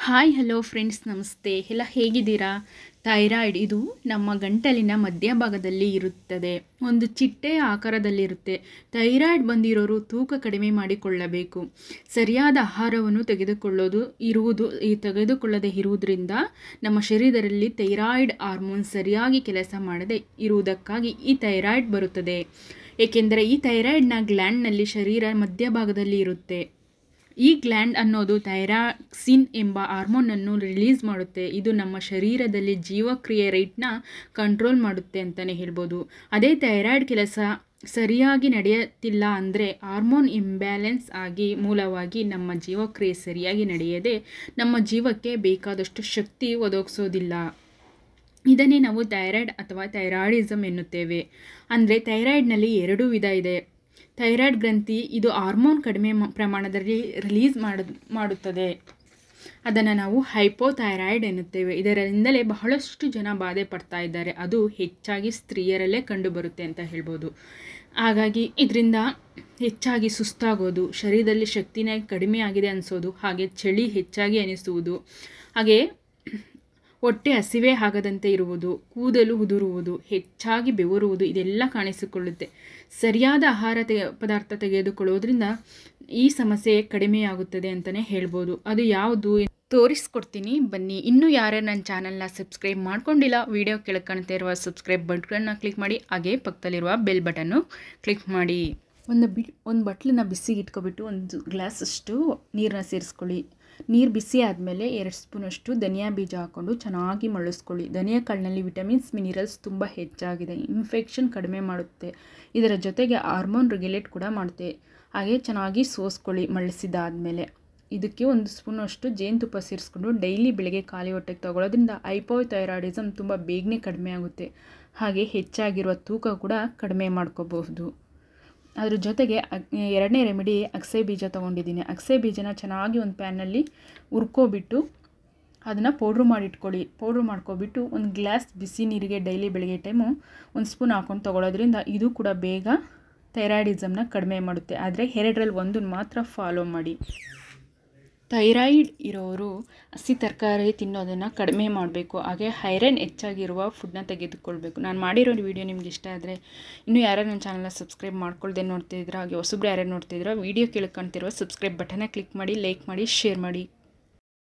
Hi hello friends, ನಮಸ್ತೆ. ಎಲ್ಲ ಹೇಗಿದ್ದೀರಾ? ಥೈರಾಯ್ಡ್ ಇದು ನಮ್ಮ ಗಂಟಲಿನ ಮಧ್ಯಭಾಗದಲ್ಲಿ ಇರುತ್ತದೆ. ಒಂದು ಚಿಟ್ಟೆಯ ಆಕಾರದಲ್ಲಿರುತ್ತೆ. ಥೈರಾಯ್ಡ್ ಬಂದಿರೋರು ತೂಕ ಕಡಿಮೆ ಮಾಡಿಕೊಳ್ಳಬೇಕು. ಸರಿಯಾದ ಆಹಾರವನ್ನು ತೆಗೆದುಕೊಳ್ಳದೆ ಇರುವುದರಿಂದ ನಮ್ಮ ಶರೀರದಲ್ಲಿ ಥೈರಾಯ್ಡ್ ಹಾರ್ಮೋನ್ ಸರಿಯಾಗಿ ಕೆಲಸ ಮಾಡದೆ ಇರುವುದಕ್ಕಾಗಿ ಈ ಥೈರಾಯ್ಡ್ ಬರುತ್ತದೆ. ಏಕೆಂದರೆ ಈ ಥೈರಾಯ್ಡ್ನ ಗ್ಲ್ಯಾಂಡ್ನಲ್ಲಿ ಶರೀರ ಮಧ್ಯಭಾಗದಲ್ಲಿ ಇರುತ್ತೆ. ಈ ಗ್ಲ್ಯಾಂಡ್ ಅನ್ನೋದು ಥೈರಾಕ್ಸಿನ್ ಎಂಬ ಹಾರ್ಮೋನನ್ನು ರಿಲೀಸ್ ಮಾಡುತ್ತೆ. ಇದು ನಮ್ಮ ಶರೀರದಲ್ಲಿ ಜೀವಕ್ರಿಯೆ ರೇಟ್ನ ಕಂಟ್ರೋಲ್ ಮಾಡುತ್ತೆ ಅಂತಲೇ ಹೇಳ್ಬೋದು. ಅದೇ ಥೈರಾಯ್ಡ್ ಕೆಲಸ ಸರಿಯಾಗಿ ನಡೆಯುತ್ತಿಲ್ಲ ಅಂದರೆ ಹಾರ್ಮೋನ್ ಇಂಬ್ಯಾಲೆನ್ಸ್ ಆಗಿ ಮೂಲವಾಗಿ ನಮ್ಮ ಜೀವಕ್ರಿಯೆ ಸರಿಯಾಗಿ ನಡೆಯದೆ ನಮ್ಮ ಜೀವಕ್ಕೆ ಬೇಕಾದಷ್ಟು ಶಕ್ತಿ ಒದಗಿಸೋದಿಲ್ಲ. ಇದನ್ನೇ ನಾವು ಥೈರಾಯ್ಡ್ ಅಥವಾ ಥೈರಾಯ್ಡಿಸಮ್ ಎನ್ನುತ್ತೇವೆ. ಅಂದರೆ ಥೈರಾಯ್ಡ್ನಲ್ಲಿ 2 ವಿಧ ಇದೆ. ಥೈರಾಯ್ಡ್ ಗ್ರಂಥಿ ಇದು ಹಾರ್ಮೋನ್ ಕಡಿಮೆ ಪ್ರಮಾಣದಲ್ಲಿ ರಿಲೀಸ್ ಮಾಡುತ್ತದೆ. ಅದನ್ನು ನಾವು ಹೈಪೋಥೈರಾಯ್ಡ್ ಎನ್ನುತ್ತೇವೆ. ಇದರಿಂದಲೇ ಬಹಳಷ್ಟು ಜನ ಬಾಧೆ ಪಡ್ತಾ ಇದ್ದಾರೆ. ಅದು ಹೆಚ್ಚಾಗಿ ಸ್ತ್ರೀಯರಲ್ಲೇ ಕಂಡುಬರುತ್ತೆ ಅಂತ ಹೇಳ್ಬೋದು. ಹಾಗಾಗಿ ಇದರಿಂದ ಹೆಚ್ಚಾಗಿ ಸುಸ್ತಾಗೋದು, ಶರೀರದಲ್ಲಿ ಶಕ್ತಿನೇ ಕಡಿಮೆ ಆಗಿದೆ ಅನಿಸೋದು, ಹಾಗೆ ಚಳಿ ಹೆಚ್ಚಾಗಿ ಅನಿಸುವುದು, ಹಾಗೆ ಹೊಟ್ಟೆ ಹಸಿವೆ ಆಗದಂತೆ ಇರುವುದು, ಕೂದಲು ಉದುರುವುದು, ಹೆಚ್ಚಾಗಿ ಬೆವರುವುದು ಇದೆಲ್ಲ ಕಾಣಿಸಿಕೊಳ್ಳುತ್ತೆ. ಸರಿಯಾದ ಆಹಾರ ಪದಾರ್ಥ ತೆಗೆದುಕೊಳ್ಳೋದ್ರಿಂದ ಈ ಸಮಸ್ಯೆ ಕಡಿಮೆಯಾಗುತ್ತದೆ ಅಂತಲೇ ಹೇಳ್ಬೋದು. ಅದು ಯಾವುದು ತೋರಿಸ್ಕೊಡ್ತೀನಿ ಬನ್ನಿ. ಇನ್ನೂ ಯಾರು ನನ್ನ ಚಾನಲ್ನ ಸಬ್ಸ್ಕ್ರೈಬ್ ಮಾಡ್ಕೊಂಡಿಲ್ಲ, ವಿಡಿಯೋ ಕೆಳಗೆ ಕಾಣ್ತಾ ಇರುವ ಸಬ್ಸ್ಕ್ರೈಬ್ ಬಟನ್ನ ಕ್ಲಿಕ್ ಮಾಡಿ, ಹಾಗೆ ಪಕ್ಕದಲ್ಲಿರುವ ಬೆಲ್ ಬಟನ್ನು ಕ್ಲಿಕ್ ಮಾಡಿ. ಒಂದು ಬಟ್ಲನ್ನ ಬಿಸಿಗೆ ಇಟ್ಕೊಬಿಟ್ಟು ಒಂದು ಗ್ಲಾಸಷ್ಟು ನೀರನ್ನ ಸೇರಿಸ್ಕೊಳ್ಳಿ. ನೀರು ಬಿಸಿ ಆದಮೇಲೆ 2 ಸ್ಪೂನಷ್ಟು ಧನಿಯಾ ಬೀಜ ಹಾಕ್ಕೊಂಡು ಚೆನ್ನಾಗಿ ಮಳ್ಳಿಸ್ಕೊಳ್ಳಿ. ಧನಿಯಾ ಕಾಳಿನಲ್ಲಿ ವಿಟಮಿನ್ಸ್ ಮಿನರಲ್ಸ್ ತುಂಬ ಹೆಚ್ಚಾಗಿದೆ. ಇನ್ಫೆಕ್ಷನ್ ಕಡಿಮೆ ಮಾಡುತ್ತೆ. ಇದರ ಜೊತೆಗೆ ಹಾರ್ಮೋನ್ ರೆಗ್ಯುಲೇಟ್ ಕೂಡ ಮಾಡುತ್ತೆ. ಹಾಗೆ ಚೆನ್ನಾಗಿ ಸೋಸ್ಕೊಳ್ಳಿ. ಮಳ್ಳಿಸಿದಾದಮೇಲೆ ಇದಕ್ಕೆ 1 ಸ್ಪೂನಷ್ಟು ಜೇನುತುಪ್ಪ ಸೇರಿಸ್ಕೊಂಡು ಡೈಲಿ ಬೆಳಗ್ಗೆ ಖಾಲಿ ಹೊಟ್ಟೆಗೆ ತಗೊಳ್ಳೋದ್ರಿಂದ ಹೈಪೋಥೈರಾಯ್ಡಿಸಮ್ ತುಂಬ ಬೇಗನೆ ಕಡಿಮೆ ಆಗುತ್ತೆ. ಹಾಗೆ ಹೆಚ್ಚಾಗಿರುವ ತೂಕ ಕೂಡ ಕಡಿಮೆ ಮಾಡ್ಕೋಬಹುದು. ಅದ್ರ ಜೊತೆಗೆ 2ನೇ ರೆಮಿಡಿ ಅಗಸೆ ಬೀಜ ತೊಗೊಂಡಿದ್ದೀನಿ. ಅಗಸೆ ಬೀಜನ ಚೆನ್ನಾಗಿ ಒಂದು ಪ್ಯಾನಲ್ಲಿ ಹುರ್ಕೊಬಿಟ್ಟು ಅದನ್ನು ಪೌಡ್ರ್ ಮಾಡಿಟ್ಕೊಳ್ಳಿ. ಪೌಡ್ರ್ ಮಾಡ್ಕೊಬಿಟ್ಟು 1 ಗ್ಲಾಸ್ ಬಿಸಿ ನೀರಿಗೆ ಡೈಲಿ ಬೆಳಗ್ಗೆ ಟೈಮು 1 ಸ್ಪೂನ್ ಹಾಕ್ಕೊಂಡು ತೊಗೊಳೋದ್ರಿಂದ ಇದು ಕೂಡ ಬೇಗ ಥೈರಾಯ್ಡಿಸಮ್ನ ಕಡಿಮೆ ಮಾಡುತ್ತೆ. ಆದರೆ 2ರಲ್ಲಿ 1 ಮಾತ್ರ ಫಾಲೋ ಮಾಡಿ. ಥೈರಾಯ್ಡ್ ಇರೋರು ಹಸಿ ತರಕಾರಿ ತಿನ್ನೋದನ್ನು ಕಡಿಮೆ ಮಾಡಬೇಕು. ಹಾಗೆ ಐರನ್ ಹೆಚ್ಚಾಗಿರುವ ಫುಡ್ನ ತೆಗೆದುಕೊಳ್ಬೇಕು. ನಾನು ಮಾಡಿರೋ ವಿಡಿಯೋ ನಿಮ್ಗೆ ಇಷ್ಟ ಆದರೆ ಇನ್ನೂ ಯಾರು ನನ್ನ ಚಾನಲ್ನ ಸಬ್ಸ್ಕ್ರೈಬ್ ಮಾಡ್ಕೊಳ್ದೆ ನೋಡ್ತಿದ್ದೀರಾ, ಹಾಗೆ ಹೊಸಬ್ರು ಯಾರ್ಯಾರು ನೋಡ್ತಿದ್ದೀರಾ, ವಿಡಿಯೋ ಕೆಳಗೆ ಕಾಣ್ತಿರುವ ಸಬ್ಸ್ಕ್ರೈಬ್ ಬಟನ್ನ ಕ್ಲಿಕ್ ಮಾಡಿ, ಲೈಕ್ ಮಾಡಿ, ಶೇರ್ ಮಾಡಿ.